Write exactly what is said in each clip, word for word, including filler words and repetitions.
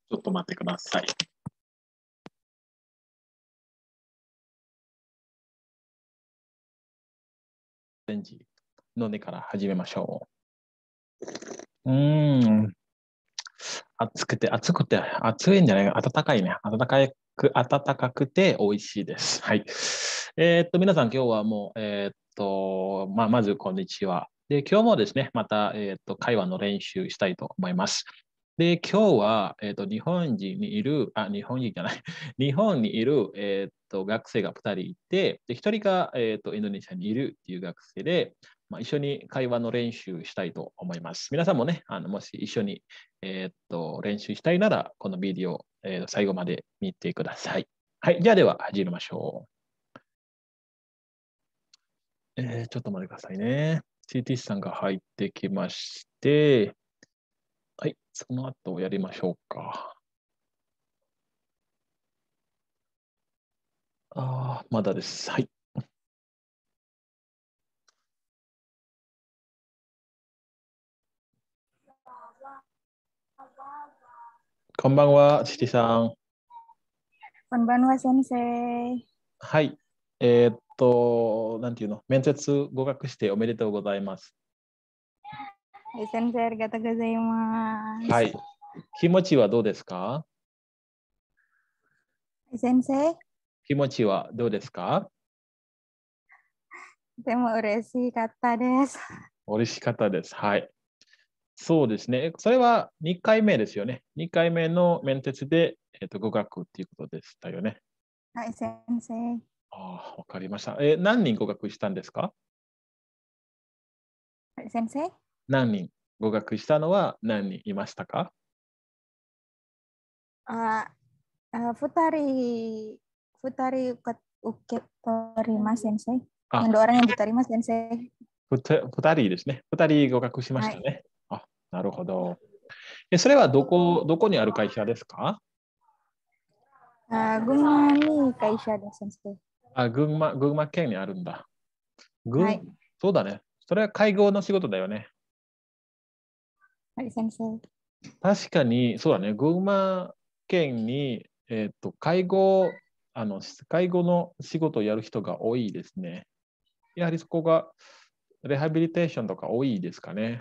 ちょっと待ってください。レンジ飲んでから始めましょう。うーん。暑くて、暑くて、暑いんじゃないか。暖かいね。暖かく、暖かくて美味しいです。はい。えーっと、皆さん、今日はもう、えーっと、まあ、まず、こんにちは。で、今日もですね、また、えーっと、会話の練習したいと思います。で、今日は、えーっと、日本人にいる、あ、日本人じゃない、日本にいる、えーっと、学生がふたりいて、で、ひとりが、えーっと、インドネシアにいるっていう学生で、まあ、一緒に会話の練習したいと思います。皆さんもね、あのもし一緒に、えーっと練習したいなら、このビデオ、えー最後まで見てください。はい、じゃあでは始めましょう。えーちょっと待ってくださいね。シーティー さんが入ってきまして、はい、その後やりましょうか。ああ、まだです。はい。こんばんは、シティさん。 こんばんは、先生。 はい。えーっと、なんていうの、面接合格しておめでとうございます。 はい、先生、ありがとうございます。 はい。気持ちはどうですか？ はい、先生、 気持ちはどうですか？ とても嬉しかったです。 嬉しかったです。はい。そうですね。それはにかいめですよね。にかいめの面接で、えっと、合格っていうことでしたよね。 はい、先生。 ああ、わかりました。え、何人合格したんですか？ はい、先生。 何人合格したのは何人いましたか？ あ、あ、futari, futari ukit terima, sensei. あ、 Yang dua orang yang diterima, sensei. ふたふたりですね。ふたり合格しましはい。 たね。あ、なるほど。え、それはどこ、どこにある会社ですか？ あ、gumani kaisha des, sensei. あ、群馬、群馬県にあるんだ。群、 はい。 そうだね。それは会合の仕事だよね。 はい、sensei. 確かに、そうだね。群馬県に、えっと、介護、あの、介護の仕事をやる人が多いですね。やはりそこが、レハビリテーションとか多いですかね。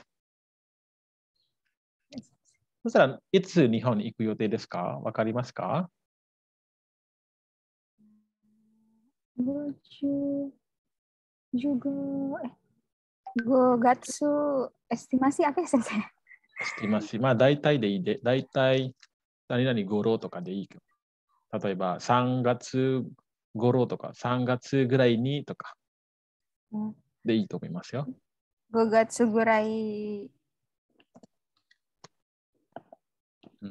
そしたらいつ日本に行く予定ですか？わかりますか？ Lucu juga. Eh, Gogatsu estimasi apa ya, sensei? していますし、まあ大体でいいで、大体何々頃とかでいい。例えばさんがつ頃とかさんがつぐらいにとかでいいと思いますよ。 Gogatsu gurai. うん、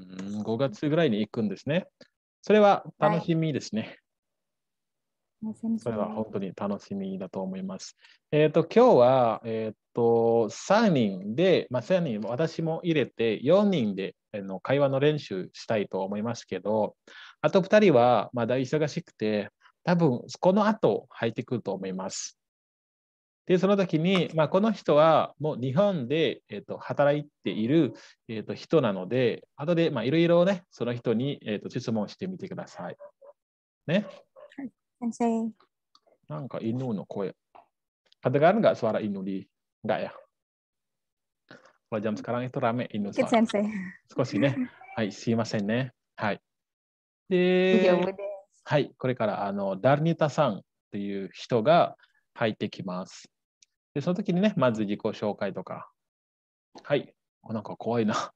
ごがつぐらいに行くんですね。それははい。 楽しみですね。 先それは生。 本当に楽しみだと思います。えっと、今日は、えっと、さんにんで、まあ、さんにん、私も入れてよにんであの会話の練習したいと思いますけど、あとふたりはまだ忙しくて、多分この後入ってくると思います。で、その時に、まあ、この人はもう日本で、えっと、働いている、えっと、人なので、後でまあいろいろね、その人に、えっと、質問してみてください。ね。 先生。 なんか犬の声。Kedengaran nggak suara Inu di? Nggak ya? Kalau jam sekarang itu rame Inu Dikit, suara. sensei. 少しね。はい、すいませんね。はい。 大丈で、 夫です。 はい、これからあのダルニタさんっていう人が入ってきます。で、その時にね、まず自己紹介とか。はい。なんか怖いな。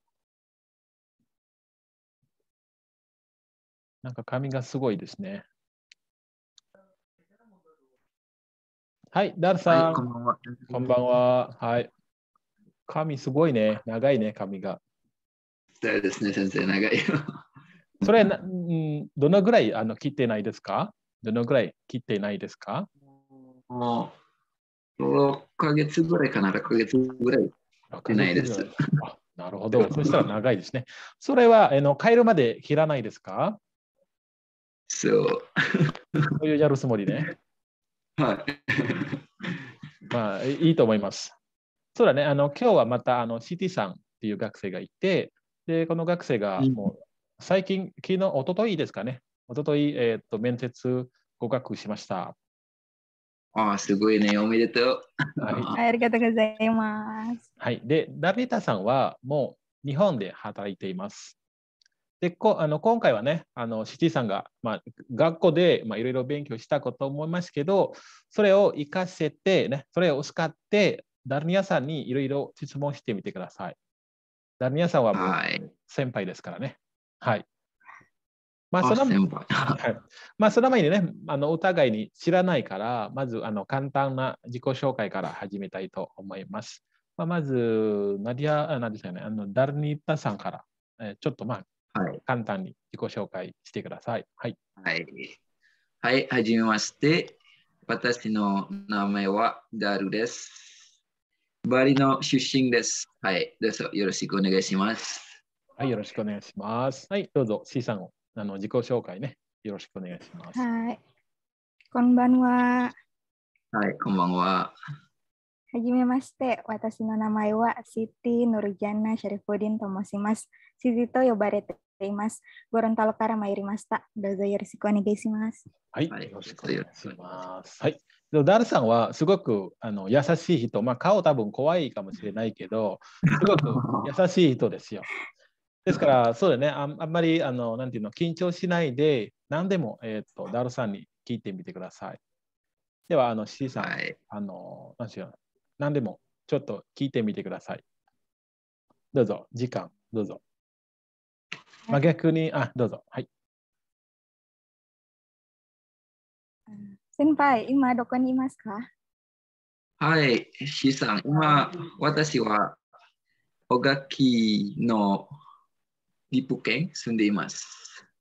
なんか髪がすごいですね。はい、ダルはい、 さん、 こんばんは。 こんばんは。はい。髪すごいね。長いね、髪が。 そうですね、先生、長い。 それな、うん、どのぐらいあの切ってないですか？どのぐらい切ってないですか？ もうろっかげつぐらいかな、ろっかげつぐらい 6 でヶないです。 月ぐらい。あ、なるほど。そしたら長いですね。それはあの帰るまで切らないですか？ そう。 そういうやるつもりね。 はい。 まあ、いいと思います。そうだね。あの今日はまたあの シーティー さんっていう学生がいて、 で、この学生がもう最近、昨日、一昨日ですかね。一昨日、えーっと、面接合格しました。 ああ、すごいね。おめでとう。 はい。 ありがとうございます。 はい。で、ダビタさんはもう日本で働いています。で、こあの今回はね、あのシティさんが、まあ、学校でまあいろいろ勉強したこと思いますけど、それを活かせて、ね、それを使って、ダルニアさんにいろいろ質問してみてください。ダルニアさんはもうはい。 先輩ですからね。はい。まあ、 あ、 その、 先輩。 はい。まあ、その前にね、あのお互いに知らないから、まずあの簡単な自己紹介から始めたいと思います。まあ、まず、ナディア、あなんですかね、あのダルニタさんから、えーちょっとまあ、 はい。 簡単に自己紹介してください。はい。 はい。はい、はじめまして。私の名前はダルです。バリの出身です。はい。どうぞよろしくお願いします。 はい、よろしくお願いします。はい、どうぞ、C さんをあの自己紹介ね、よろしくお願いします。 はい。こんばんは。 はい、こんばんは。 はじめまして。私の名前はシティ・ヌルジャナ・シャリフォディンと申します。シティと呼ばれています。ゴロンタロから参りました。どうぞよろしくお願いします。 はい、 はいよろしくお願いします。はい。でダルさんはすごくあの優しい人、まあ、顔多分怖いかもしれないけど、すごく優しい人ですよ。ですから、そうだね、あんあんまりあのなんていうの緊張しないで、何でも、えー、とダルさんに聞いてみてください。では、あの C さん、 はい。 あのなんしよう何でもちょっと聞いてみてください。どうぞ、時間、どうぞ。まあ、逆に、あ、どうぞ。はい。 先輩、今どこにいますか？ はい、C さん、今、私は、小垣のリプ県住んでいます。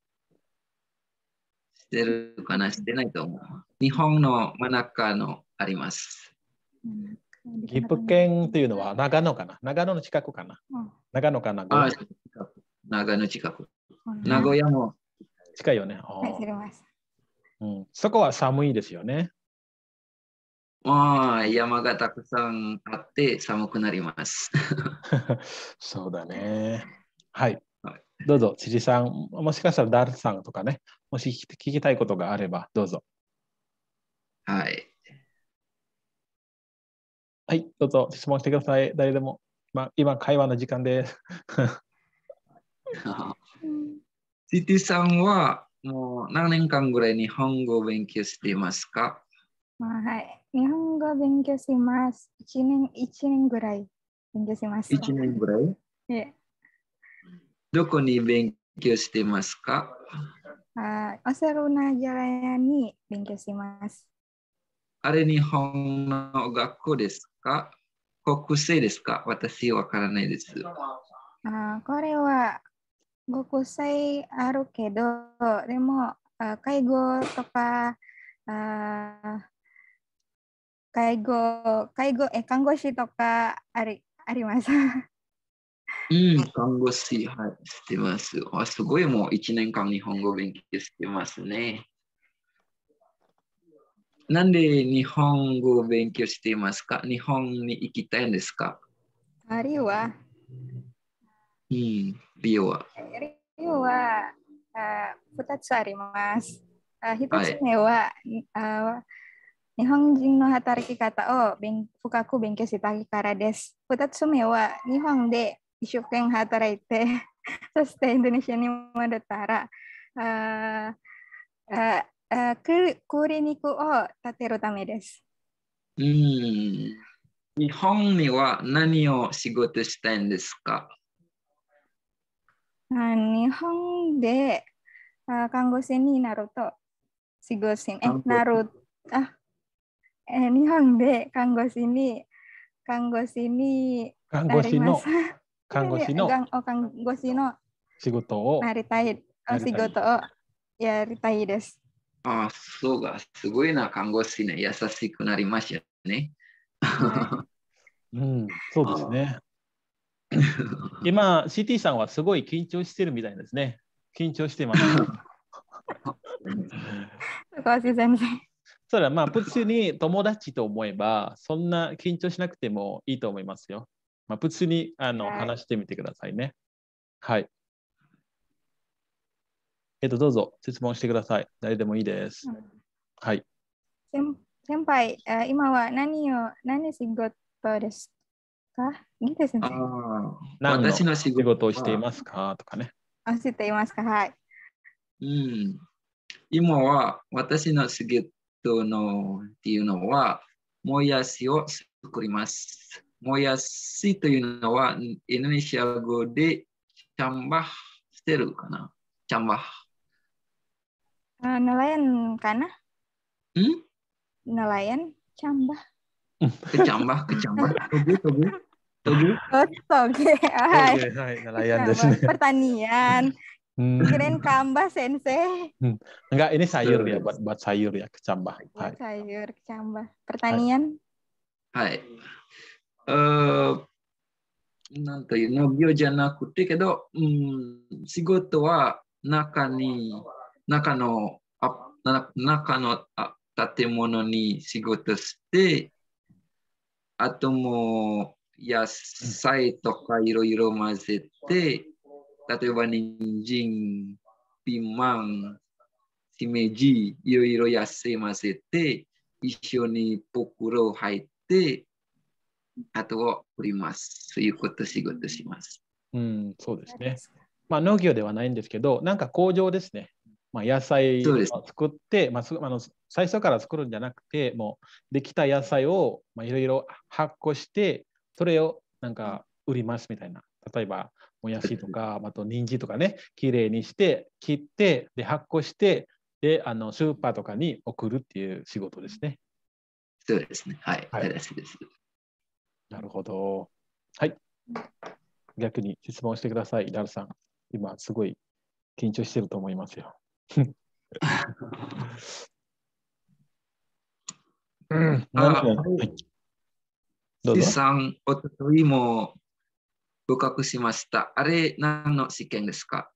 知ってるかな知ってないと思う。日本の真ん中のあります。 岐阜県というのは長野かな長野の近くかな長野かなあ、長野近く。名はい、 古屋も。 近いよね。 はい、知ります。 うん、そこは寒いですよね。 まあ、山がたくさんあって寒くなります。 そうだね。はい。 はい、 どうぞ、辻さん、もしかしたらダルさんとかね、もし聞きたいことがあれば、どうぞ。 はい。 はい、どうぞ質問してください。誰でも。まあ、今、会話の時間です。 シティさんはもう何年間ぐらい日本語を勉強していますか？ はい。日本語勉強します。一年、一年ぐらい勉強しました。 一年ぐらい？ えどこに勉強していますか？ あ、オセロナジャラヤに勉強します。 あれ日本の学校ですか？国生ですか？私わからないです。 あ、これは国際あるけど、でも、あ、介護とか、あ、介護、介護、え、看護師とかあり、あります。 うん、看護師、はい、してます。あ、すごいもう一年間日本語勉強してますね。なんで日本語を勉強していますか？日本に行きたいんですか？ あるいは、 うん、理由は。 理由は、あ、二つあります。あ、一つはい。 目は、あ、日本人の働き方を勉深く勉強したいからです。二つ目は、日本で一生懸命働いて、そしてインドネシアに戻ったら、あああククリニックを建てるためです。 うん。日本には何を仕事したいんですか？ あ、日本であ看護師になると、仕事し、え、 看護師。 なる、あ、え、日本で看護師に、看護師に看なります。 護師の、看護師のがんお看護師の仕事をなりたい、お仕やりたい。 事をやりたいです。 あ、そうが、すごいな、看護師ね。優しくなりましたね。 はうん、そうですあね。今、シティさんはすごい緊張してるみたいですね。緊張してますか？ 少し先生。 それはまあ、普通に友達と思えば、そんな緊張しなくてもいいと思いますよ。まあ、普通にあのはい。 話してみてくださいね。 はい。えっと、どうぞ質問してください。誰でもいいです。はい。 先輩、今は何を、何仕事ですか？いいですね。 何の仕事をしていますかとかね。 あ、していますか？はい。 うん。今は私の仕事のっていうのは、もやしを作ります。もやしというのは、インドネシア語でチャンバしてるかな？チャンバ。 Uh, nelayan kan? Hmm? Nelayan, cambah. Kecambah, kecambah. Tobu, tobu. Tobu. Oh, oke. Hai. Oke, hai, nelayan Cambah. desu. Pertanian. Hmm. Kirain kambah, sensei. Hmm. Enggak, ini sayur ya, buat buat sayur ya, kecambah. Hai. Buat sayur, cambah. Hai. Pertanian. Hai. Eh, なんという農業じゃなくてけど、うん、仕事は中に、中の、あな中のあ建物に仕事して、あともう野菜とかいろいろ混ぜて、例えば人参、ピーマン、しめじ、いろいろ野菜混ぜて、一緒に袋入って、あとを売ります。そういうこと仕事します。 うん、そうですね。まあ農業ではないんですけど、なんか工場ですね。まあ、野菜を作って、まあ、あの最初から作るんじゃなくて、もうできた野菜をいろいろ発酵して、それをなんか売りますみたいな。例えば、もやしとか、あと人参とかね、きれいにして、切って、で発酵して、であのスーパーとかに送るっていう仕事ですね。 そうですね。はい。 はい、 ですです。 なるほど。はい。逆に質問してください、ダルさん。今、すごい緊張してると思いますよ。うん、何あ、 はい、どうぞ。 さん、おとといも合格しました。あれ、何の試験ですか？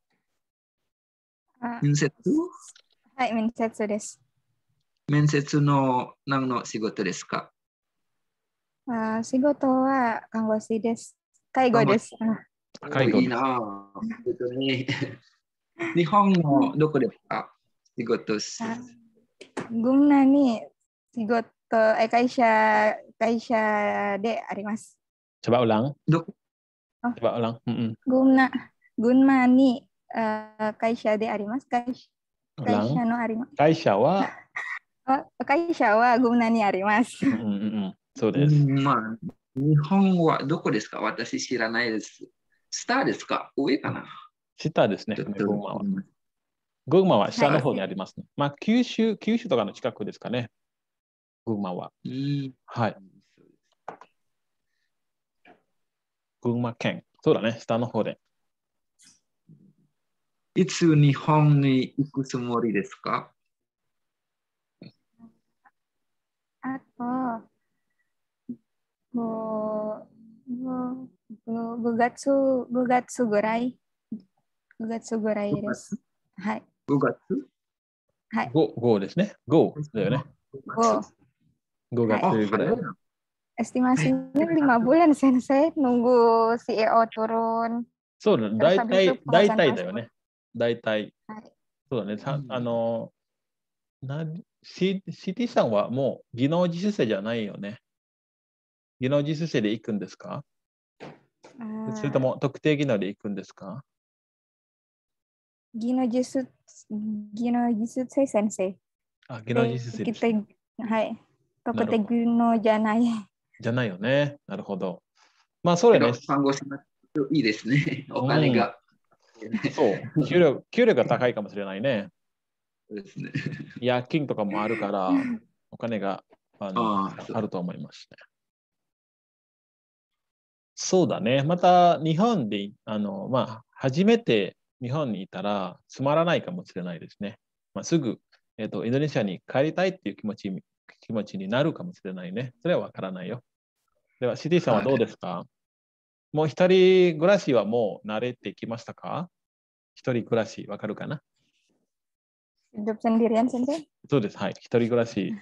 面接？ はい、面接です。 面接の何の仕事ですか？ あ、仕事は看護師です。介護です。 介護です。 いいなぁ。えっとね、日本のどこですか？仕事す。 Gumna ni sigoto eh Kaisha Kaisha de arimasu. Coba ulang. Do Oh, Coba ulang. Mm-mm. Gumna Gunma ni uh, Kaisha de arimasu. Kaisha Ulang. Kaisha no arimasu. Kaisha wa Oh, Kaisha wa Gumna ni arimasu. うんうんうん、そうです。 まあ、日本はどこですか？私知らないです。スターですか？上かな？ 下ですね、 ちょっと群馬は。群馬は下の方にありますね。 はい、 まあ、九州、九州とかの近くですかね、群馬は。 うん、 はい。群馬県。そうだね、下の方で。 いつ日本に行くつもりですか？ あと、ご、ご、ご、ごがつ、ごがつぐらい、ごがつぐらいです。はい。 ごがつ？ はい。 ご、ごですね。ごだよね。 ご。 ごがつぐらい。 はい、 Estimasinya lima bulan, Sensei. Nunggu C E O turun. そうだね。大体、大体だよね。大体。そうだね。さあの、な C、シーティー さんはもう技能実習生じゃないよね。技能実習生で行くんですか？それとも特定技能で行くんですか？ 技能実習、技能実習生先生。 あ、技能実習生です、ね。 はい。特定技能じゃない。 じゃないよね。なるほど。まあ、それね。 看護師のいいですね。お金が。 うん、そう。給料、給料が高いかもしれないね。 そうですね。 夜勤とかもあるから、お金があの あ, あると思いますね。そうだね。また日本で、あの、まあ、初めて日本にいたらつまらないかもしれないですね。まあ、すぐ、えっと、インドネシアに帰りたいっていう気持ち、気持ちになるかもしれないね。それはわからないよ。では、シティさんはどうですか？はい、もう一人暮らしはもう慣れてきましたか？一人暮らし、わかるかな？ Hidup sendirian, Sensei? そうです。はい。一人暮らし。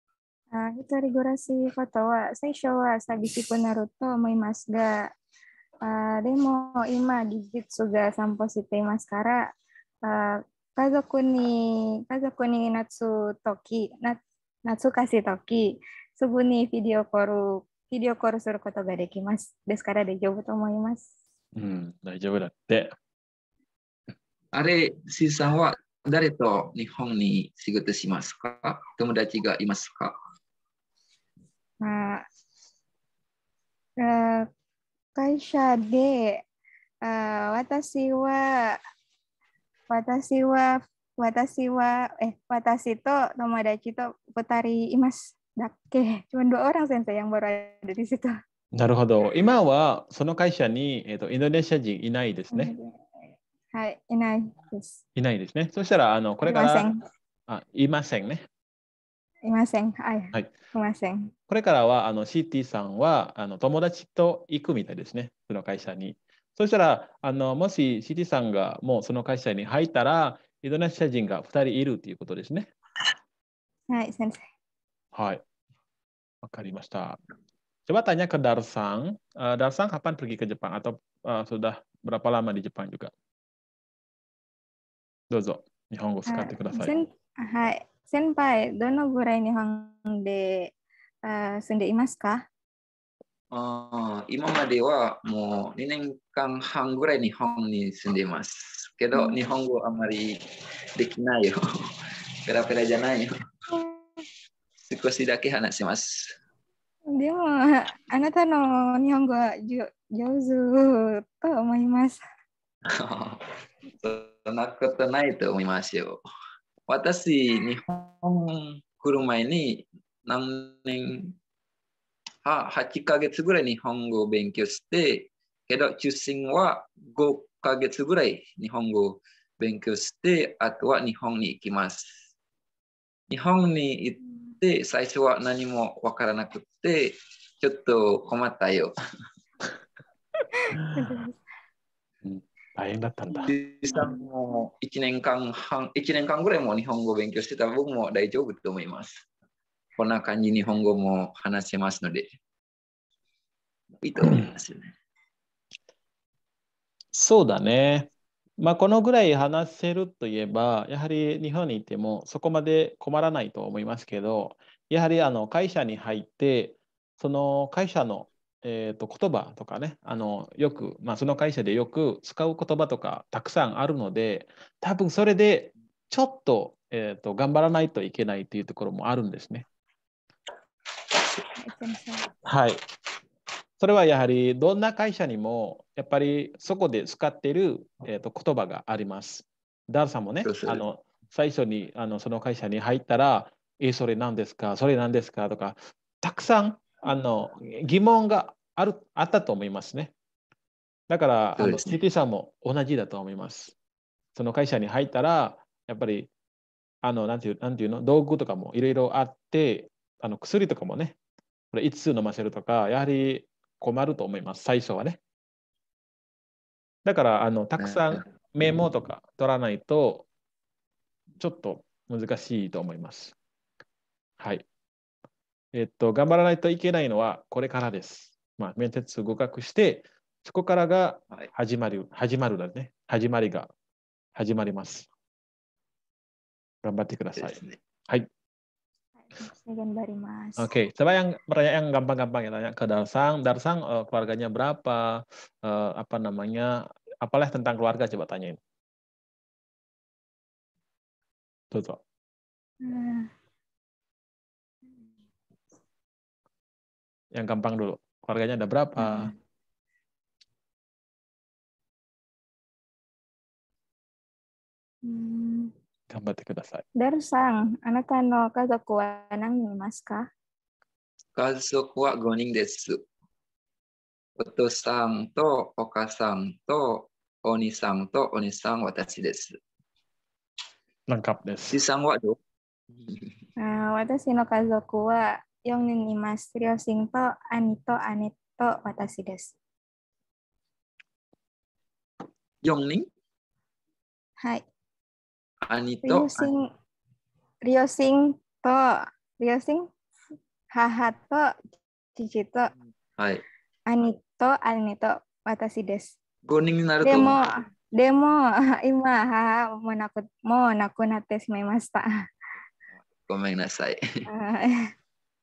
あ、一人暮らし方は、最初は寂しくなると思いますが、 あでも今技術が散歩していますから、あ家族に、家族に夏時、な夏かし時、すぐにビデオコール、ビデオコールすることができます。ですから大丈夫と思います。 うん、大丈夫だって。 あれ、C さんは誰と日本に仕事しますか？友達がいますか？ ああ会社で、あ私は、私は、私は、eh, 私と友達とふたりいます。だっけcuma dua orang sensei yang baru ada di situ. なるほど。今はその会社に、えーと、インドネシア人いないですね。 はい、いないです。 いないですね。そしたら、あのこれから、あ、いませんね。 いません。はい。 はい。 いません。 これからは、あの シーティー さんはあの友達と行くみたいですね。その会社に。そしたら、あのもし シーティー さんがもうその会社に入ったら、インドネシア人がふたりいるということですね。 はい、先生。 はい。わかりました。Coba tanya ke Darsang, uh, Darsang kapan pergi ke Jepang atau uh, sudah berapa lama di Jepang juga? Dozo, Nihongo 使ってください。 はい。先輩、どのぐらい日本で、uh, 住んでいますか？ あ今まではもうにねんかんはんぐらい日本に住んでいます。けど、うん、日本語あまりできないよ。ペラペラじゃないよ。少しだけ話します。 でも、あなたの日本語は上手と思います。 そんなことないと思いますよ。私、日本来る前に何年、はちかげつぐらい日本語を勉強して、けど中心はごかげつぐらい日本語を勉強して、あとは日本に行きます。日本に行って、最初は何もわからなくて、ちょっと困ったよ。 大変だったんだ。 もういちねんかんはん、いちねんかんぐらいも日本語を勉強してたら僕も大丈夫と思います。こんな感じ日本語も話せますので。いいと思いますよね。 そうだね。まあ、このぐらい話せるといえば、やはり日本にいてもそこまで困らないと思いますけど、やはりあの会社に入って、その会社の、えーと、言葉とかね、あのよく、まあ、その会社でよく使う言葉とかたくさんあるので、多分それでちょっと、えーと、頑張らないといけないというところもあるんですね。はい。それはやはりどんな会社にもやっぱりそこで使っている、えーと、言葉があります。ダールさんもね、あの最初にあのその会社に入ったら、え、それ何ですか、それ何ですかとか、たくさんあの疑問があるあったと思いますね。だから、あの シーティー さんも同じだと思います。その会社に入ったら、やっぱり、あの、なんていう、なんていうの、道具とかもいろいろあって、あの薬とかもね、これいつ飲ませるとか、やはり困ると思います、最初はね。だから、あの、たくさんメモとか取らないと、ちょっと難しいと思います。はい。えっと、頑張らないといけないのはこれからです。まあ、面接合格して、そこからが始まる、始まるだね。始まりが始まります。頑張ってください。はい。Oke, coba yang pertanyaan yang gampang-gampang ya, tanya ke Darsang. Darsang uh, keluarganya berapa? Uh, apa namanya? Apalah tentang keluarga coba tanyain. Tuh, tuh. Hmm. Yang gampang dulu. Keluarganya ada berapa? Hmm. 頑張ってください。 ダルさん、あなたの家族は何人いますか？ 家族はごにんです。お父さんとお母さんとお兄さんとお兄さん、私です。 lengkapです。 Cさんはどう？ 私の家族はよにんいます。両親と兄と姉と私です。 よにん？ はい。 兄と両親、両親と、両親、母と父と、 はい、 兄と姉と私です。 ごにんになるでも、 と思う。 でも、今、母もなく、もう亡くなってしまいました。 ごめんなさい。 はい。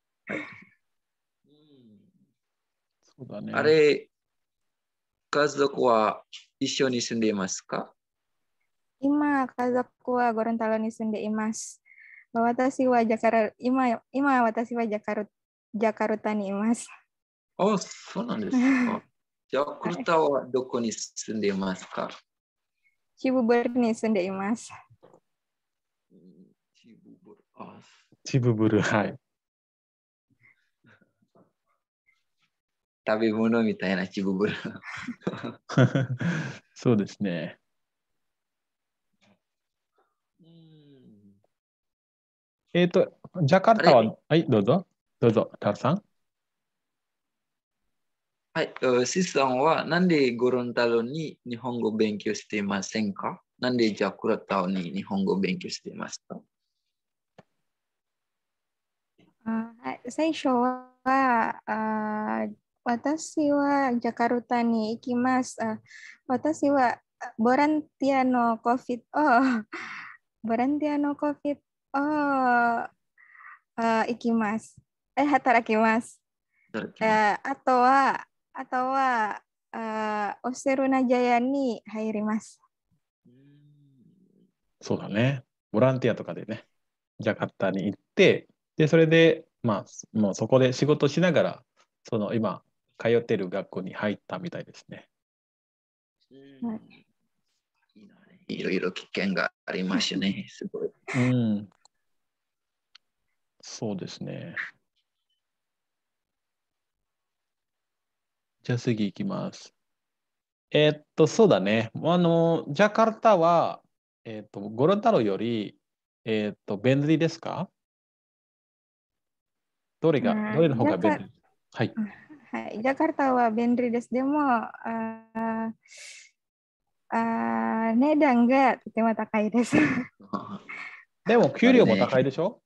そうだね。 あれ、家族は一緒に住んでいますか？ 今、家族はゴロンタロに住んでいます。私はジャカル、今、今私はジャカル、ジャカルタにいます。 あ、そうなんですか。ジャカルタはどこに住んでいますか？ シブブルに住んでいます。 チブブル。あ、 チブブル、はい。 食べ物みたいなチブブル。 そうですね。えっと、ジャカルタは、はい、どうぞ。どうぞ、タルさん。 はい、えーシスさんはなんでゴロンタロに日本語を勉強していませんか？なんでジャカルタに日本語を勉強していますか？ あ、はい、最初は、あ、私はジャカルタに行きます。あ、私はボランティアの COVID を、ボランティアの COVID を、あ、行きます。え、働きます。 いただきえ、 ます。 あとは、あとは、あ、オセロナジャヤに入ります。 そうだね。ボランティアとかでね、ジャカルタに行って、で、それで、まあ、もうそこで仕事しながら、その今、通ってる学校に入ったみたいですね。 はい、 いいなね。いろいろ危険がありますよね。すごい。 うん、そうですね。じゃあ次行きます。えーっと、そうだね。あの、ジャカルタは、えーっと、ゴロンタロより、えーっと、便利ですか？どれが、どあ、 れの方ジャカ、 が便利？はい。 はい、ジャカルタは便利です。でも、あ、あ、値段がとても高いです。 でも、給料もまるね。 高いでしょ？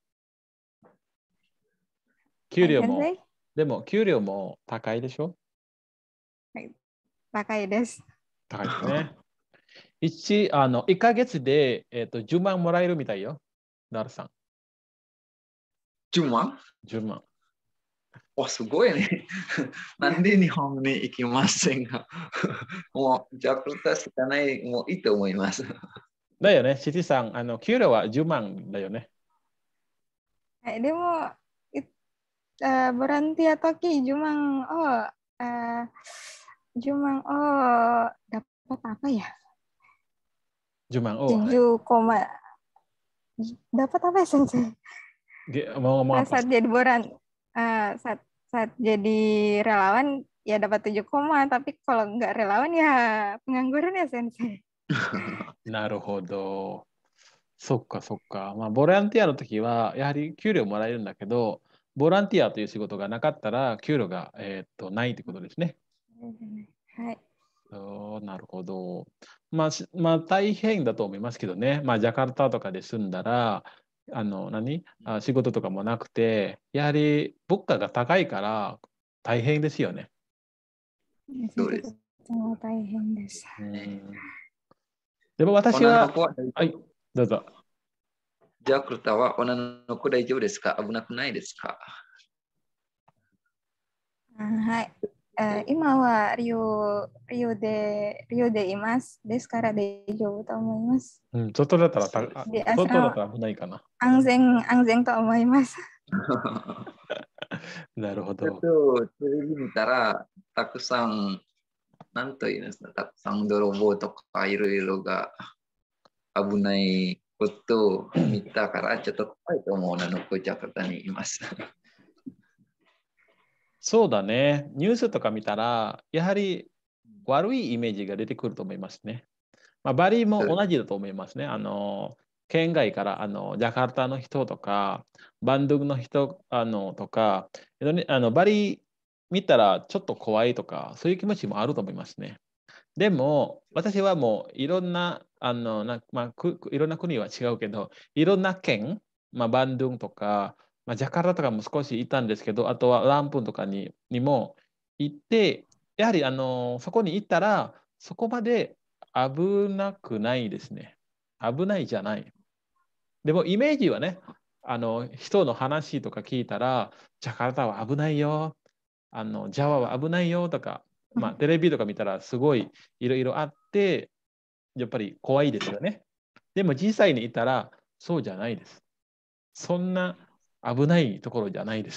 給はい、 料も、 先生、 でも、給料も高いでしょ？ はい、高いです。 高いですね。一、あの、いっかげつで、えーっと、じゅうまんもらえるみたいよ。ダルさん。 じゅうまん？ じゅうまん。 お、すごいね。なんで日本に行きませんが。もう、ジャカルタしかない、もういいと思います。 だよね、シティさん、あの、給料はじゅうまんだよね。 はい、でも、it, uh, berhenti atau Ki Jumang, oh, uh, Jumang, oh, dapat apa ya? じゅうまんを、はい。 tujuh koma, dapat apa ya, Sensei? Ge- Mau ngomong Uh, apa? saat jadi boran, uh, saat saat jadi relawan ya dapat tujuh koma, tapi kalau nggak relawan ya pengangguran ya, Sensei. なるほど。そっかそっか。まあ、ボランティアの時は、やはり給料もらえるんだけど、ボランティアという仕事がなかったら、給料が、えーっと、ないってことですね。 はい。 そうなるほど。まあ、しまあ、大変だと思いますけどね。まあ、ジャカルタとかで住んだら、あの、何あ、仕事とかもなくて、やはり物価が高いから大変ですよね。 そうですとても大変です。 うん。でも私は、 女の子は大丈はい、 夫？ どうぞ。 ジャカルタは女の子大丈夫ですか？危なくないですか？ あ、はい。えー今はリオ、リオで、リオでいます。ですから大丈夫と思います。 うん、外だったらた、あ、 そうですね。 で、あ、あ、 外だったら危ないかな。 安全、安全と思います。 なるほちょっど。 とテレビ見たら、たくさん、なんというんですか、たくさん泥棒とかいろいろが危ないことを見たから、ちょっと怖いと思う女の子ジャカルタにいます。 そうだね。ニュースとか見たら、やはり悪いイメージが出てくると思いますね。まあ、バリも同じだと思いますね。あの、県外からあのジャカルタの人とか、バンドゥンの人あのとか、えっとねあのバリ見たらちょっと怖いとか、そういう気持ちもあると思いますね。でも、私はもういろんな、あの、なまあ、くいろんな国は違うけど、いろんな県、まあ、バンドゥンとか、まあ、ジャカルタとかも少しいたんですけど、あとはランプンとかににも行って、 やはりあのそこに行ったら、そこまで危なくないですね。危ないじゃない。でもイメージはね、あの人の話とか聞いたら、ジャカルタは危ないよ、あのジャワは危ないよとか、まあ、テレビとか見たらすごいいろいろあって、やっぱり怖いですよね。でも実際にいたらそうじゃないです。そんな危ないところじゃないです。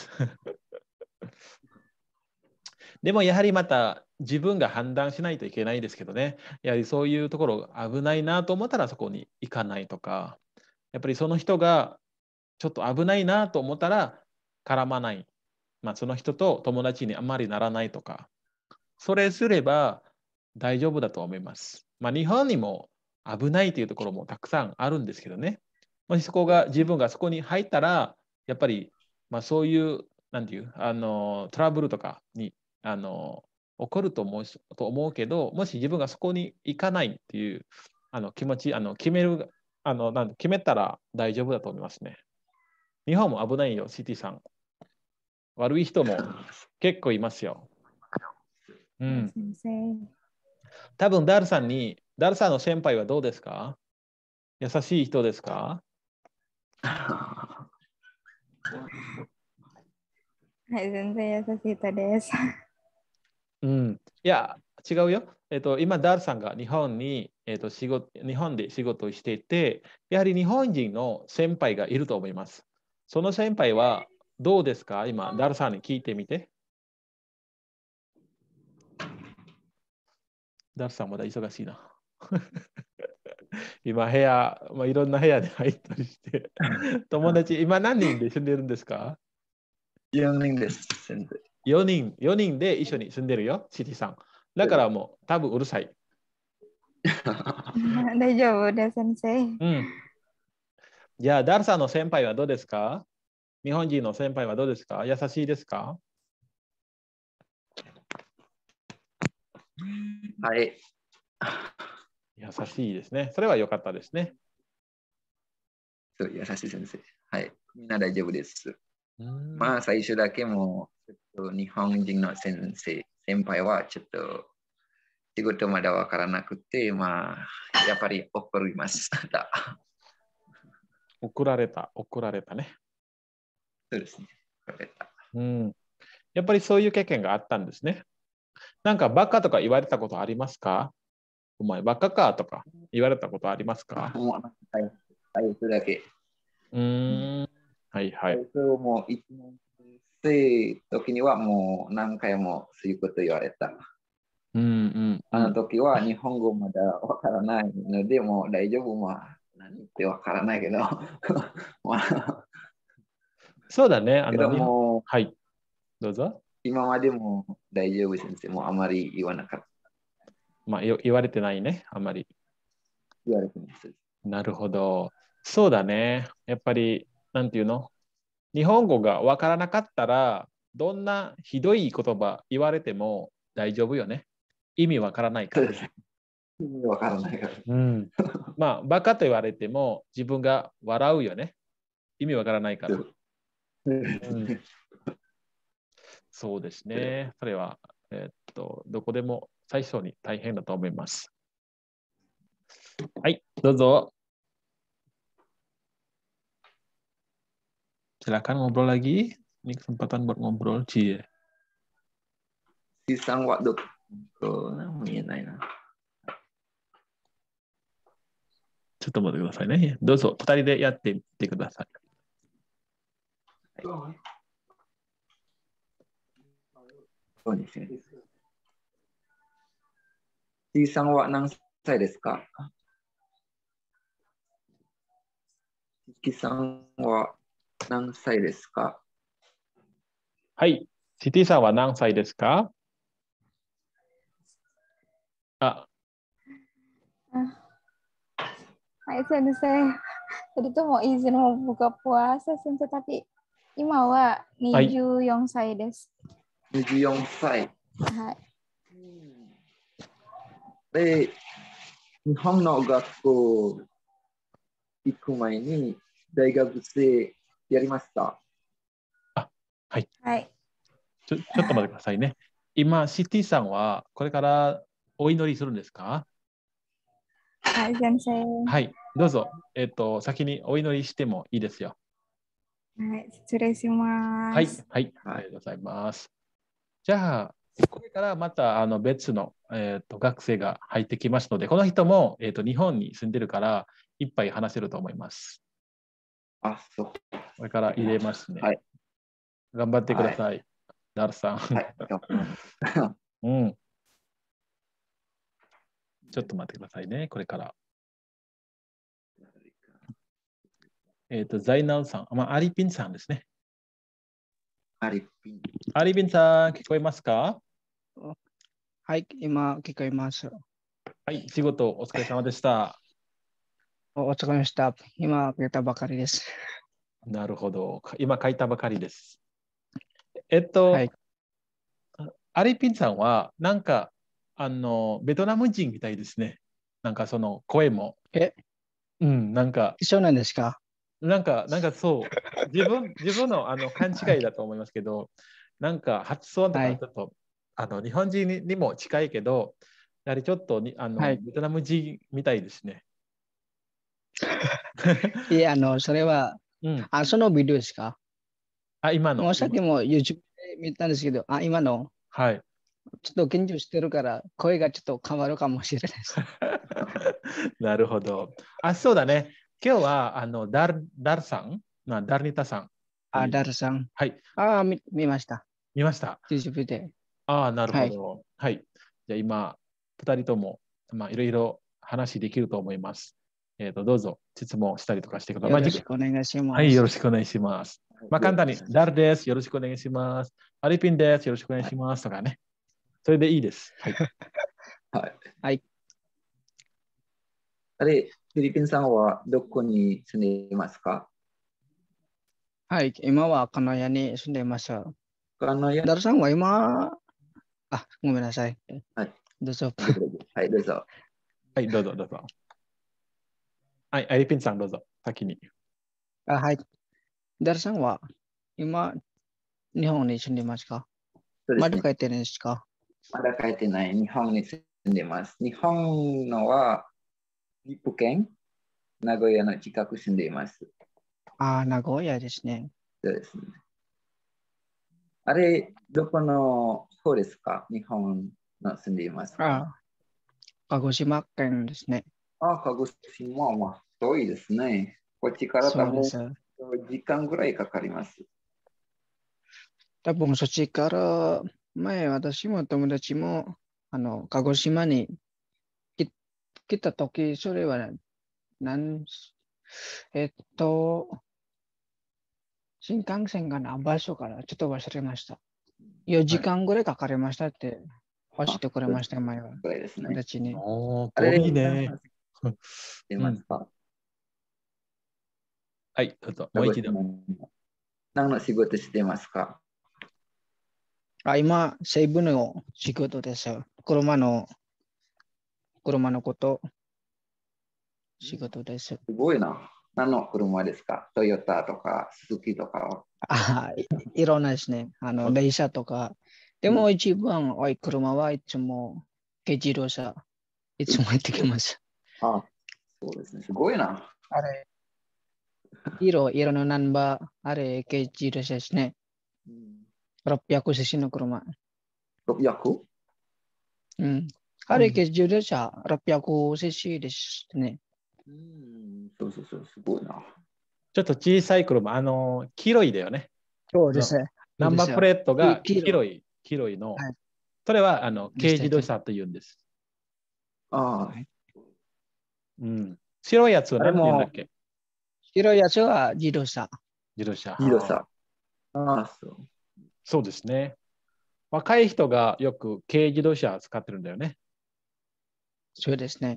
でもやはりまた自分が判断しないといけないですけどね。やはりそういうところ危ないなと思ったらそこに行かないとか、やっぱりその人がちょっと危ないなと思ったら絡まない。まあ、その人と友達にあまりならないとか、それすれば大丈夫だと思います。まあ、日本にも危ないというところもたくさんあるんですけどね。もしそこが自分がそこに入ったら、やっぱり、まあ、そういう、なんていう、あの、トラブルとかに、あの、起こると思うと思うけど、もし自分がそこに行かないっていうあの気持ち、あの決める、あのなん決めたら大丈夫だと思いますね。日本も危ないよ、シティさん。悪い人も結構いますよ。うん。 先生。 多分ダルさんに、ダルさんの先輩はどうですか？優しい人ですか？ はい、全然優しい人です。 うん。いや、違うよ。えっと、今、ダルさんが日本に、えっと、仕事、日本で仕事をしていて、やはり日本人の先輩がいると思います。その先輩はどうですか？今、ダルさんに聞いてみて。ダルさんまだ忙しいな。今、部屋、まあ、いろんな部屋で入ったりして、友達、今何人で住んでるんですか？ よにんです、先生。 よにん、よにんで一緒に住んでるよ、シティさん。だからもう、多分うるさい。 大丈夫です、先生。 うん。じゃあ、ダルさんの先輩はどうですか？日本人の先輩はどうですか？優しいですか？ はい。 優しいですね。それは良かったですね。 そう、優しい先生。はい。みんな大丈夫です。 うんまあ、最初だけも、ちょっと日本人の先生、先輩はちょっと仕事まだわからなくて、まあ、やっぱり怒りました。 怒られた、怒られたね。 そうですね。怒られた。 うん。やっぱりそういう経験があったんですね。なんかバカとか言われたことありますか？お前バカかとか言われたことありますか？ もう最初だけ。 うーん。はいは最い。 初もいちねん生時にはもう何回もそういうこと言われた。 うんうんうあのん。 時は日本語まだわからないので、もう大丈夫、まあ、何言ってわからないけど、まあ、 そうだね。あけどの日本。 もうはい。どうぞ。 今までも大丈夫先生もあまり言わなかった。 まあ、よ言われてないね。あんまり。 言われてます。 なるほど。そうだね。やっぱり、なんていうの？日本語がわからなかったら、どんなひどい言葉言われても大丈夫よね。意味わからないから。 そうです。わからないから。 うん。まあ、バカと言われても自分が笑うよね。意味わからないから。うん、そうですね。それは、えーっと、どこでも最初に大変だと思います。はい、どうぞ。Silakan ngobrol lagi. Ini kesempatan buat ngobrol, Cie. 資産はどこなんも言えないな。 ちょっと待ってくださいね。どうぞ、ふたりでやってみてください。 そうですね。資産は何歳ですか？資産は何歳ですか？ はい。シティさんは何歳ですか？あ、 Hai sensei, tadi tuh mau izin mau buka puasa sensei tapi今ははい。 にじゅうよんさいです。 にじゅうよんさい。 はい。 で、日本の学校行く前に大学生やりました。 あ、はい。 はい。 ちょ、ちょっと待ってくださいね。 今、シティさんはこれからお祈りするんですか？ はい、先生。 はい、どうぞ。えっと、先にお祈りしてもいいですよ。 はい、失礼しはい、 ます。 はい、ありがとうございます。じゃあ、これからまたあの別の、えーと、学生が入ってきますので、この人も、えーと、日本に住んでるから、いっぱい話せると思います。 あ、そう。 これから入れますね。 はい。 頑張ってください。ダルさん。 はい。頑張ります。 うん。ちょっと待ってくださいね、これから。えっ、と、ザイナウさん、まあ、アリピンさんですね。 アリピン。 アリピンさん、聞こえますか？ はい、今聞こえます。 はい、仕事お疲れ様でした。 お疲れ様でした。今聞いたばかりです。 なるほど。今書いたばかりです。えっと、はい、アリピンさんは、なんか、あの、ベトナム人みたいですね。なんかその声も。 えうん、なんか。 一緒なんですか？ なんか、なんかそう。自分、自分のあの勘違いだと思いますけど、なんか発音とかちょっと、はい、あの日本人ににも近いけど、やはりちょっとにあの、はい、ベトナム人みたいですね。 いや、あの、それは、うん、あ、そのビデオですか？ あ、今の。 もうさっきも YouTube で見たんですけど、あ、今の。 はい。 ちょっと緊張してるから、声がちょっと変わるかもしれないです。 なるほど。あ、そうだね。今日は、あの、ダル、ダルさん、まあ、ダルニタさん。 あ、ダルさん。 はい。 あ、見、見ました。 見ました。 YouTube で。 ああ、なるほど。はい。はい、じゃあ今、二人とも、まあ、いろいろ話できると思います。えっ、ー、と、どうぞ質問したりとかしてください。 よろしくお願いします。 はい、よろしくお願いします。まあ、簡単に、ダルです。よろしくお願いします。アリピンです。よろしくお願いします。とかね。それでいいです。はい。 はい。 はい。 あれ、フィリピンさんはどこに住んでいますか？ はい、今はカナヤに住んでいます。 カナヤ？ ダルさんは今、あ、ごめんなさい。 はい。 どうぞ。 はい、どうぞ。 はい、どうぞ、どうぞ。はい、アリピンさんどうぞ、先に。 あ、はい。ダルさんは今、日本に住んでますか？ そうですね、 まだ帰ってないですか？ まだ帰ってない。日本に住んでます。日本のは、岐阜県、名古屋の近く住んでいます。 ああ、名古屋ですね。 そうですね。あれ、どこの方ですか？日本の住んでいますか？ あ、鹿児島県ですね。 あ、鹿児島は遠いですね。こっちから多分時間ぐらいかかります。 多分そっちから前私も友達もあの鹿児島に来たとき、それは何、えっと、新幹線が何場所からちょっと忘れました。よじかんぐらいかかりましたって教えてくれました、前は。 ぐらいですね。 友達に。 おー、遠いね。 出ますか？ はい、どうぞ。もう一度。 何の仕事してますか？ あ、今、西部の仕事です。車の、車のこと、仕事です。 すごいな。何の車ですか？トヨタとか、スズキとか。 あい、いろんなですね。あの、電車とか。でも一番多い車はいつも軽自動車。いつも行ってきます。 あ、そうですね。すごいな。 あれ、色、色のナンバー、あれ、軽自動車ですね。ろっぴゃくシーシー の車。 ろっぴゃく？ うん。あれ、軽自動車、ろっぴゃくシーシー ですね。 うん、そうそうそう、すごいな。 ちょっと小さい車、あの、黄色いだよね。 そうですね。 ナンバープレートが黄色い、黄色いの。 はい、 それは、あの、軽自動車と言うんです。 ああ。 うん。白いやつは何て言うんだっけ？ 白いやつは自動車。 自動車。 自動車。ああ、そう。 そうですね。若い人がよく軽自動車使ってるんだよね。 そうですね。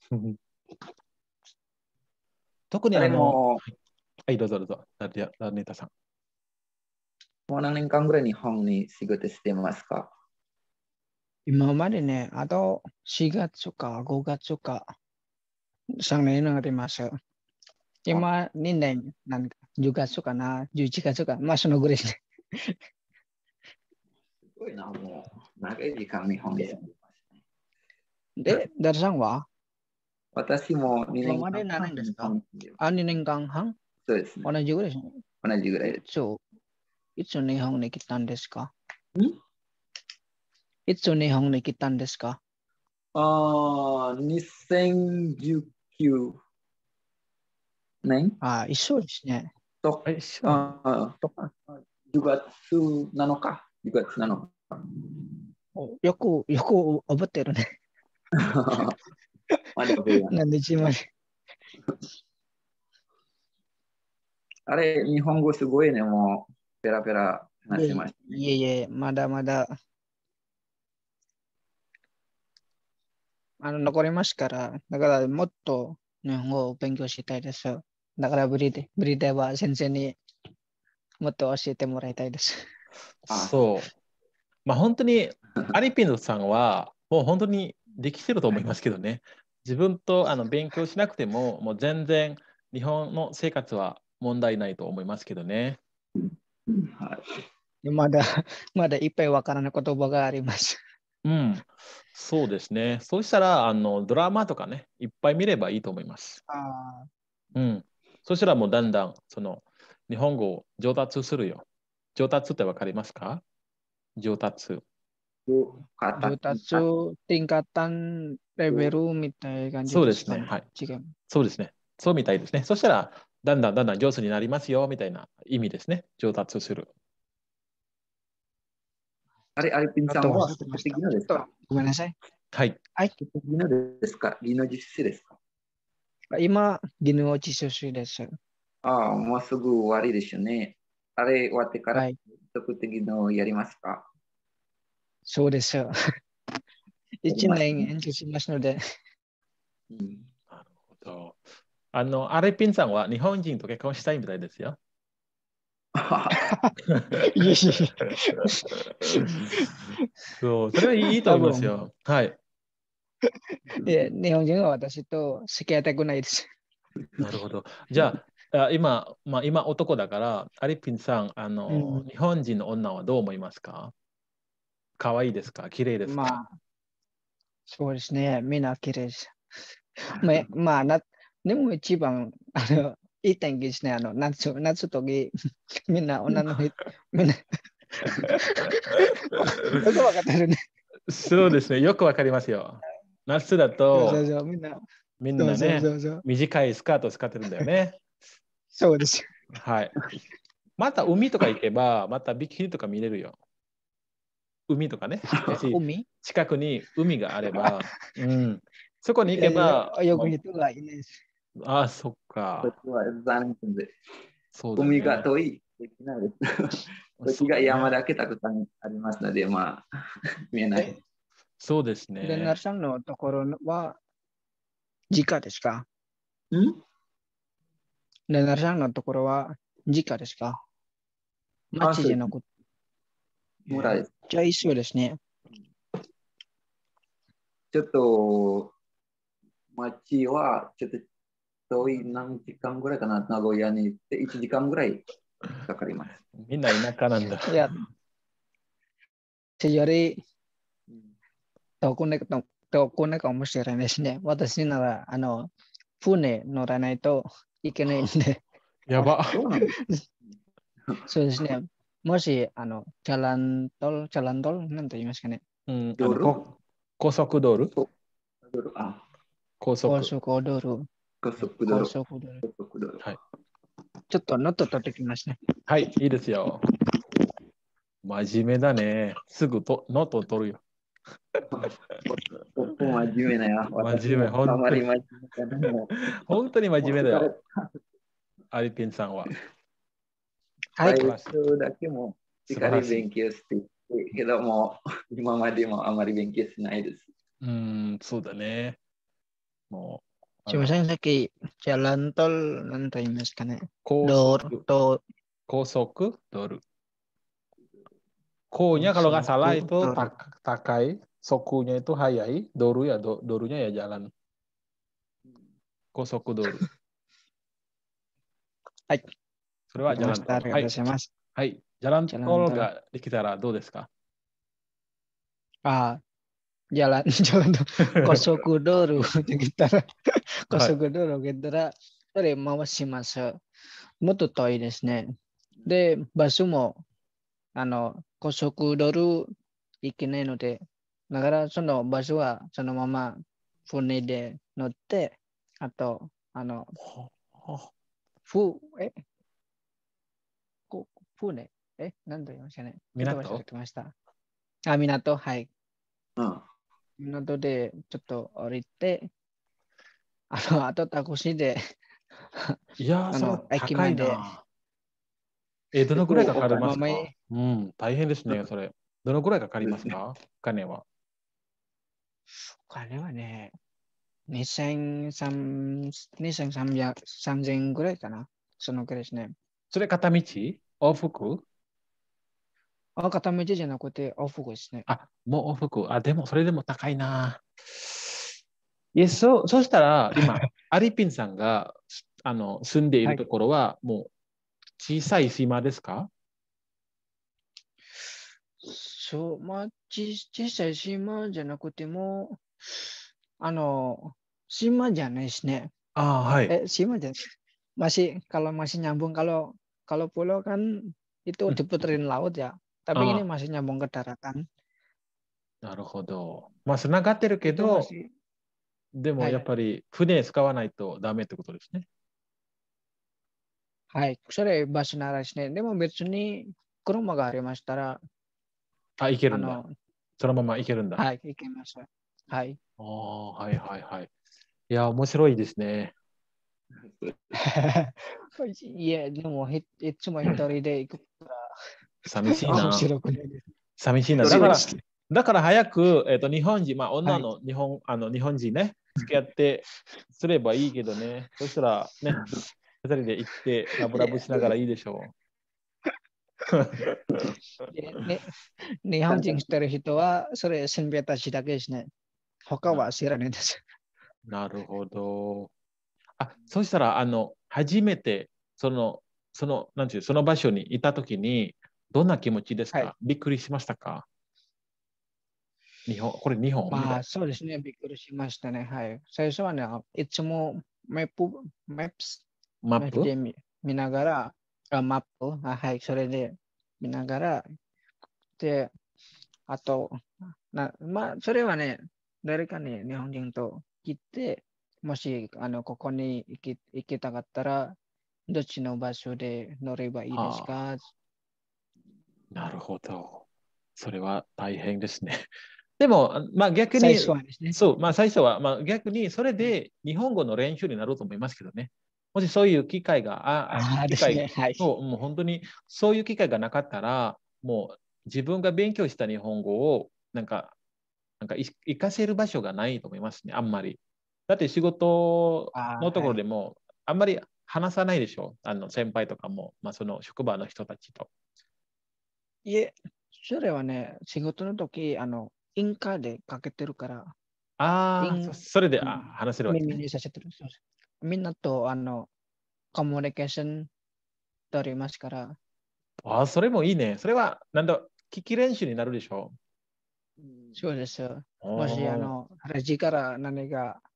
特にあの、はい、どうぞどうぞ、ラネタさん。 もう何年間ぐらい日本に仕事してますか？ 今までね、あとしがつかごがつかさんねんになります。今にねん、なんかじゅうがつかな、じゅういちがつか、まあそのぐらいですね。 ごいな、もう、長い時間日本に住んでますね。 で、ダルさんは私もにねん今までかん何年ですか日本に住んでます。 あ、にねんかんはんそうですね。 同じぐらいですね。 同じぐらいいです。 つ、いつ日本に来たんですかんいつ日本に来たんですかああ、にせんじゅうきゅうねんあ、一緒ですね。 と、 え、一緒ああとじゅうがつなのか、じゅうがつなのか。 およく、よく覚えてるね。 まだ覚えがないなんでちまで。 あれ、日本語すごいね、もう、ペラペラ話してましたね。 いえいえ、まだまだ、あの、残りますから、だからもっと日本語を勉強したいです。だからブリで、ブリでは先生にもっと教えてもらいたいです。 あそう。まあ本当に、アリピンさんは、もう本当にできてると思いますけどね。自分とあの勉強しなくても、もう全然日本の生活は問題ないと思いますけどね。 はい、 まだ、まだいっぱいわからない言葉があります。 うん、そうですね。そうしたら、あの、ドラマとかね、いっぱい見ればいいと思います。 あうん。そしたらもうだんだん、その、日本語を上達するよ。上達ってわかりますか？上達。 上達、tingkatan level みたいな感じですかそうですね。はい。 違う。 そうですね。そうみたいですね。そしたら、だんだんだんだん上手になりますよ、みたいな意味ですね。上達する。 あれ、アルピンちょっとさんは、 忘れてました。 技能ですちょっとか？ ごめんなさい。 はい。 はい。 技能ですか？技能実習ですか？ 今、技能実習中です。 ああ、もうすぐ終わりですよね。あれ、終わってから、 はい。 特定技能やりますか？ そうです。 やり一ますね。 年延長しますので。 うん、 なるほど。あの、アレピンさんは日本人と結婚したいみたいですよ。 いえいえ。 そう、それはいいと多思います分、 よ。はい。 いえ、日本人は私と付き合いたくないです。 なるほど。じゃあ、あ今、まあ、今男だから、アリピンさん、あの、 うん、 日本人の女はどう思いますか？可愛いですか？綺麗ですか？ まあ、そうですね。みんな綺麗です。まあ、まあ、な、でも一番、あの、いい天気ですね。あの、夏、夏時、みんな女の人、みんな、よくわかってるね。 そうですね。よくわかりますよ。夏だと、 そうそうそう、みんな、 みんそうそうなね、 そうそう。 短いスカートを使ってるんだよね。 そうです。 はい。また海とか行けば、またビキニとか見れるよ。海とかね。やし、 海近くに海があれば、うん。そこに行けいやいや、 ば、 泳ぐも人がいないです。 うああ、そっか。 こっちは残念で、 そうだ海がね。 遠い、できないです。こっちがそうだね。 山だけたくさんありますので、まあ、見えなえ、 い。 そうですレナルね。 さんのところは、実家ですかんレナルさんのところは、実家ですかあ、そうです。 町じゃなくて、 村です。 じゃあ一緒ですね。 ちょっと、町は、ちょっと遠い何時間ぐらいかな、名古屋に行っていちじかんぐらいかかります。 みんな田舎なんだ。 いや、sejari うん、 遠くないか、遠くないかもしれないですね。私なら、あの、船乗らないといけないんで、 やあ、 ば。 そうなんです。 そうですね。もし、あの、チャラントル、チャラントル、なんと言いますかね。 うん、あの、 夜こ高速道路こ夜あ、 高速。 高速道路、 高速道高路。 速道路。 高速道路。 はい。 ちょっとノット取ってきますね。 はい、いいですよ。真面目だね。すぐとノートを取るよ。 ここ真面目なよ。私真面目、 もあ本当に。 まり真面目じゃないも本当に真う、も面目だよ。 う疲れた。 アリピンさんは。 はい。 最素晴らしい。 初だけもしっかり素晴らしい。 勉強していくけども、今までもあまり勉強しないです。 うん、そうだね。もう、あすみません、 の、 さっき、チャラントル、なんと言いますかね。 高道路速、 と、 高速道路。Ko-nya 高 kalau nggak 速 salah itu 道路。 tak- takai, sokunya itu hayai, doru ya, do, dorunya ya jalan. Kosoku doru. はい。 それはわかりました。あジャラントル。 りがとうごはい。 ざいます。 はい。ジャランチャラントル。 トルができたらどうですか？ あ、jalan jalan Kosokudoru って言ったら、Kosokudoru って言ったら、それ回します。もっと遠いですね。で、バスも、あの、高速道路行けないので、だからそのバスはそのまま船で乗って、あと、あの、ふ、え、こ船え、なんだ言いましたね。ちょっと忘れてました。あ、港、はい。 あ港でちょっと降りて、あの、あとタクシーで、 いやー、それはあの、駅高いまで、 な。え、どのくらいかかりますか？うん、大変ですね、それ。どのくらいかかりますか？お金は。 お金はね、にせんさんびゃく、さんぜんぐらいかな。そのくらいですね。 それ片道往復あ、片道じゃなくて往復ですね。 あ、もう往復。あ、でも、それでも高いな。いえ、そう、そうしたら、今、アリピンさんがあの住んでいはい。 るところは、もう小さい島ですか？ そう、まあ、ち小さい島じゃなくても、あの、島じゃないですね。 ああ、はい。 Eh, Sima aja. Masih kalau masih nyambung kalau kalau pulau kan itu うん、 diputerin laut ya. Tapi ini ああ、 masih nyambung ke daratan. なるほど。まあ、つながってるけ Itu ど、 masih でもやっ hai ぱり船使わないとダメってことですね。 はい。それバスならですね。でも別に車がありましたら、 あ、行けるんだ。 あの、 そのまま行けるんだ。 はい、行けます。はい。 ああ、はいはいはい。いや、面白いですね。 いや、でもい、いつも一人で行くか寂しいら面な。 白くないです。 寂しいな。だから、だから早く、えっと、日本人、まあ、女の日本、あの日本人ね、付き合ってすればいいけどね。そしたらね、二人で行ってラブラブしながらいいでしょでね、日本人してる人は、それ、選別たちだけですね。他う。なは知らないです。 なるほど。あ、そしたら、あの、初めて、その、その、なんていう、その場所にいたときに、どんな気持ちですはい。 か？びっくりしましたか？日本、これ日本みたまあ、 いそうですね。びっくりしましたね。はい。最初はね、いつもマップ、マップス、 な。マップマップで見見ながら、あ、マップ、あ、はい、それで見ながら、で、あと、なまあ、それはね、誰かに日本人と聞いて、もし、あの、ここに行き行きたかったら、どっちの場所で乗ればいいですはあ、 か？ なるほど。それは大変ですね。でも、まあ逆最に、 初はですね。 そう、まあ最初は、まあ逆にそれで日本語の練習になると思いますけどね。もしそういう機会が、あ、あああですね。 機会はい。 を、もう本当にそういう機会がなかったら、もう自分が勉強した日本語を、なんか、なんかい活かせる場所がないと思いますね、あんまり。だって仕事のとああ、はい。 ころでも、あんまり話さないでしょ。あの先輩とかも、まあその職場の人たちと。 いえ、それはね、仕事の時、あの、インカでかけてるから、イああ、そン、 それで、あ、 うん、 話せるわけ耳ね。 にさせてる。そうです。みんなと、あの、コミュニケーション取りますから、 ああ、それもいいね。それは、なんだ、聞き練習になるでしょ。 そうですよ。 う。 もし、あおー、 の、はちじから何が